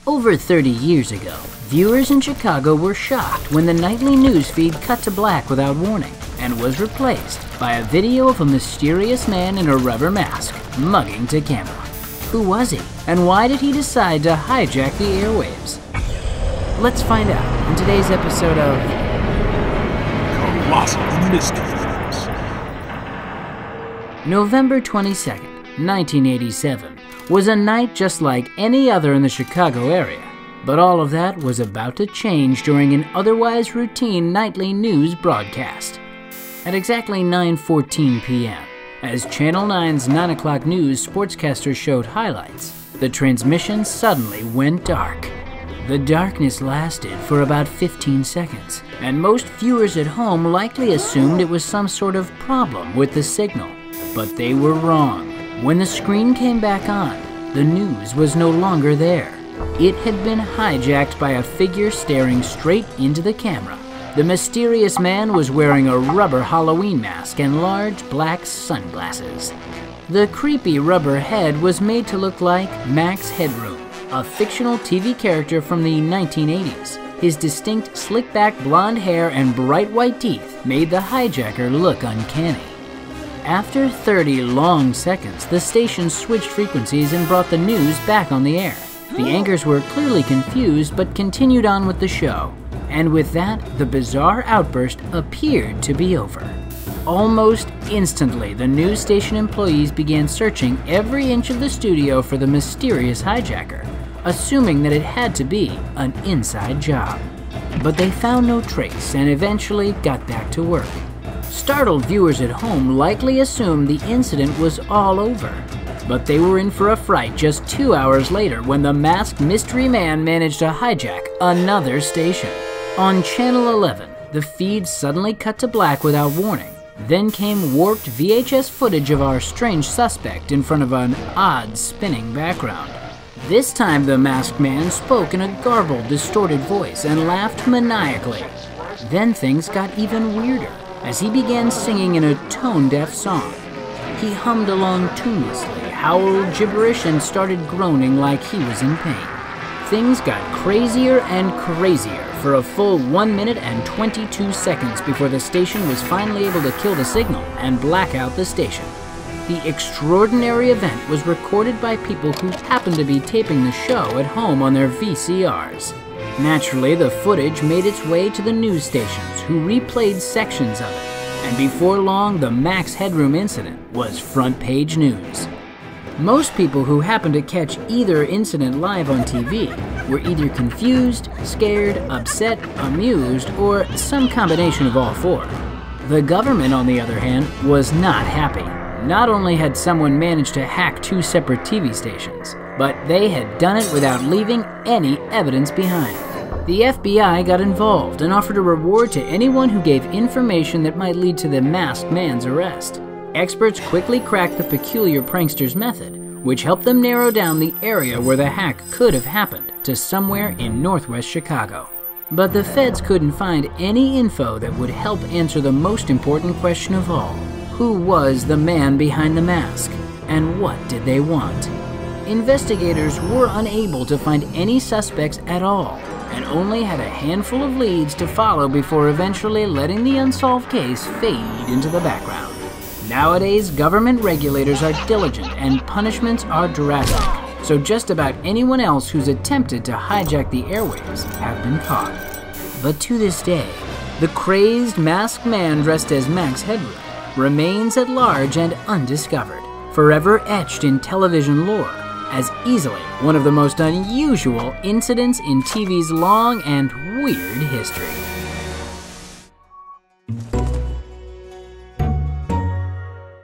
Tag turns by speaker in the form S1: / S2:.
S1: Over 30 years ago, viewers in Chicago were shocked when the nightly news feed cut to black without warning and was replaced by a video of a mysterious man in a rubber mask mugging to camera. Who was he, and why did he decide to hijack the airwaves? Let's find out in today's episode of
S2: Colossal Mysteries.
S1: November 22nd, 1987 was a night just like any other in the Chicago area, but all of that was about to change during an otherwise routine nightly news broadcast. At exactly 9:14 p.m., as Channel 9's 9 o'clock news sportscaster showed highlights, the transmission suddenly went dark. The darkness lasted for about 15 seconds, and most viewers at home likely assumed it was some sort of problem with the signal. But they were wrong. When the screen came back on, the news was no longer there. It had been hijacked by a figure staring straight into the camera. The mysterious man was wearing a rubber Halloween mask and large black sunglasses. The creepy rubber head was made to look like Max Headroom, a fictional TV character from the 1980s. His distinct slick-back blonde hair and bright white teeth made the hijacker look uncanny. After 30 long seconds, the station switched frequencies and brought the news back on the air. The anchors were clearly confused but continued on with the show. And with that, the bizarre outburst appeared to be over. Almost instantly, the news station employees began searching every inch of the studio for the mysterious hijacker, assuming that it had to be an inside job. But they found no trace and eventually got back to work. Startled viewers at home likely assumed the incident was all over. But they were in for a fright just 2 hours later when the masked mystery man managed to hijack another station. On Channel 11, the feed suddenly cut to black without warning. Then came warped VHS footage of our strange suspect in front of an odd spinning background. This time the masked man spoke in a garbled, distorted voice and laughed maniacally. Then things got even weirder as he began singing in a tone-deaf song. He hummed along tunelessly, howled gibberish, and started groaning like he was in pain. Things got crazier and crazier for a full 1 minute and 22 seconds before the station was finally able to kill the signal and black out the station. The extraordinary event was recorded by people who happened to be taping the show at home on their VCRs. Naturally, the footage made its way to the news stations, who replayed sections of it, and before long, the Max Headroom incident was front-page news. Most people who happened to catch either incident live on TV were either confused, scared, upset, amused, or some combination of all four. The government, on the other hand, was not happy. Not only had someone managed to hack 2 separate TV stations, but they had done it without leaving any evidence behind. The FBI got involved and offered a reward to anyone who gave information that might lead to the masked man's arrest. Experts quickly cracked the peculiar prankster's method, which helped them narrow down the area where the hack could have happened to somewhere in northwest Chicago. But the feds couldn't find any info that would help answer the most important question of all. Who was the man behind the mask, and what did they want? Investigators were unable to find any suspects at all, and only had a handful of leads to follow before eventually letting the unsolved case fade into the background. Nowadays, government regulators are diligent and punishments are drastic, so just about anyone else who's attempted to hijack the airwaves have been caught. But to this day, the crazed masked man dressed as Max Headroom remains at large and undiscovered, forever etched in television lore as easily one of the most unusual incidents in TV's long and weird history.